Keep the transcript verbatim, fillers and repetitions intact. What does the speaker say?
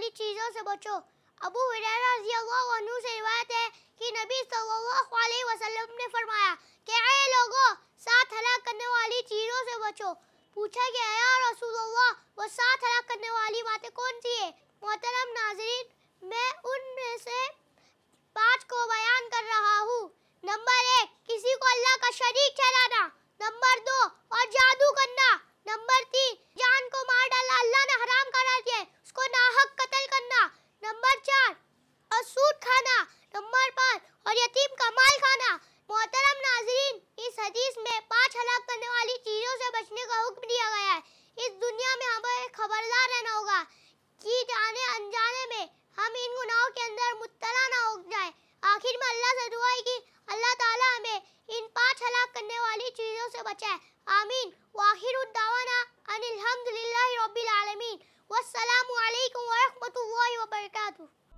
वाली चीज़ों से बचो। अबू हुरैरा रज़ियल्लाहु अन्हु से रिवायत है कि नबी सल्लल्लाहु अलैहि वसल्लम ने फरमाया कि ऐ लोगों, सात हलाक करने वाली चीज़ों से बचो। पूछा गया, या रसूलल्लाह, वो सात हलाक करने वाली बातें कौन सी है? मोहतरम नाज़रीन, मैं उनमें से पाँच को बयान कर रहा हूँ। नंबर एक, किसी को अल्लाह का शरीक ठहराना। नंबर दो, और जादू करना। नंबर तीन, जान को मार डालना, अल्लाह ने हराम करार दिया है, उसको नाहक कत्ल करना। नंबर चार, और सूद खाना। नंबर पाँच, और यतीम का माल खाना। मोहतरम नाज़रीन, इस हदीस में पाँच हलाक करने वाली चीज़ों से बचने का हुक्म दिया गया है। इस दुनिया में हमें खबरदार रहना होगा कि जाने अनजाने में हम इन गुनाहों के अंदर मुब्तला ना हो जाए। आखिर में अल्लाह से दुआ है कि अल्लाह ताला हमें इन पाँच हलाक करने वाली चीज़ों से बचाए। आमीन। वाहिरु दावाना अनिल हम्दुलिल्लाहि रब्बिल आलमीन। वस्सलामु अलैकुम व रहमतुल्लाहि व बरकातुहू।